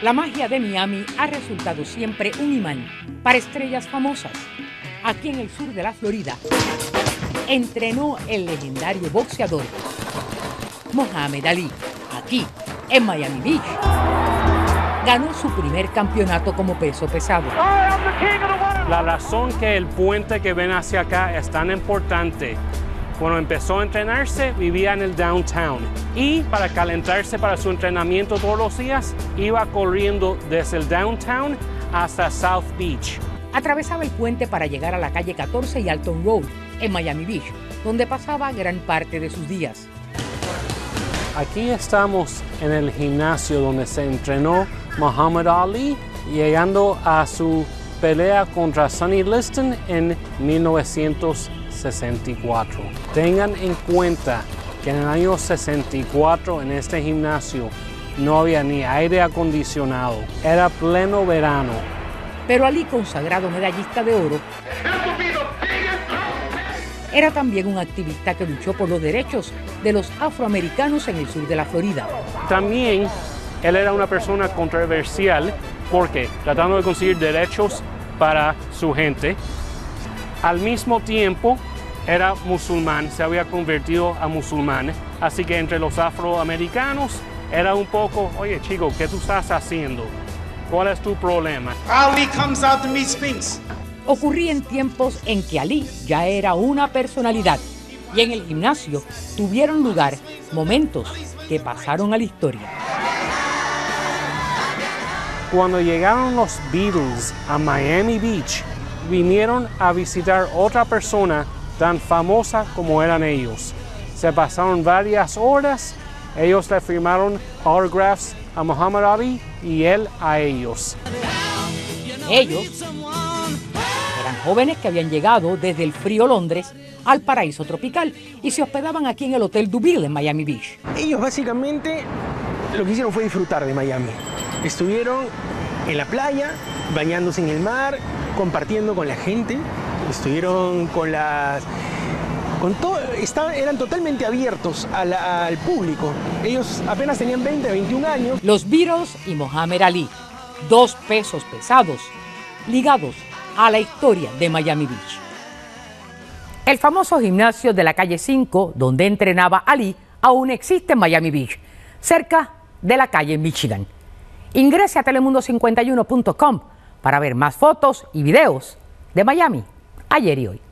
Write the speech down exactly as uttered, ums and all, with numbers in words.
La magia de Miami ha resultado siempre un imán para estrellas famosas. Aquí en el sur de la Florida, entrenó el legendario boxeador Muhammad Ali. Aquí, en Miami Beach, ganó su primer campeonato como peso pesado. La razón que el puente que ven hacia acá es tan importante: cuando empezó a entrenarse, vivía en el downtown, y para calentarse para su entrenamiento todos los días, iba corriendo desde el downtown hasta South Beach. Atravesaba el puente para llegar a la calle catorce y Alton Road, en Miami Beach, donde pasaba gran parte de sus días. Aquí estamos en el gimnasio donde se entrenó Muhammad Ali, llegando a su pelea contra Sonny Liston en mil novecientos sesenta y cuatro. Tengan en cuenta que en el año sesenta y cuatro en este gimnasio no había ni aire acondicionado, era pleno verano. Pero Ali, consagrado medallista de oro, era también un activista que luchó por los derechos de los afroamericanos en el sur de la Florida. También él era una persona controversial porque tratando de conseguir derechos para su gente, al mismo tiempo era musulmán, se había convertido a musulmán, así que entre los afroamericanos era un poco, oye chico, ¿qué tú estás haciendo? ¿Cuál es tu problema? Ali comes out to meet Spinks. Ocurría en tiempos en que Ali ya era una personalidad, y en el gimnasio tuvieron lugar momentos que pasaron a la historia. Cuando llegaron los Beatles a Miami Beach, vinieron a visitar otra persona tan famosa como eran ellos. Se pasaron varias horas, ellos le firmaron autographs a Muhammad Ali y él a ellos. Ellos eran jóvenes que habían llegado desde el frío Londres al paraíso tropical y se hospedaban aquí en el Hotel DuVille en Miami Beach. Ellos básicamente lo que hicieron fue disfrutar de Miami. Estuvieron en la playa, bañándose en el mar, compartiendo con la gente, estuvieron con las... Con todo, estaban, eran totalmente abiertos a la, al público. Ellos apenas tenían veinte, veintiún años. Los Beatles y Muhammad Ali, dos pesos pesados ligados a la historia de Miami Beach. El famoso gimnasio de la calle cinco, donde entrenaba Ali, aún existe en Miami Beach, cerca de la calle Michigan. Ingrese a telemundo cincuenta y uno punto com para ver más fotos y videos de Miami ayer y hoy.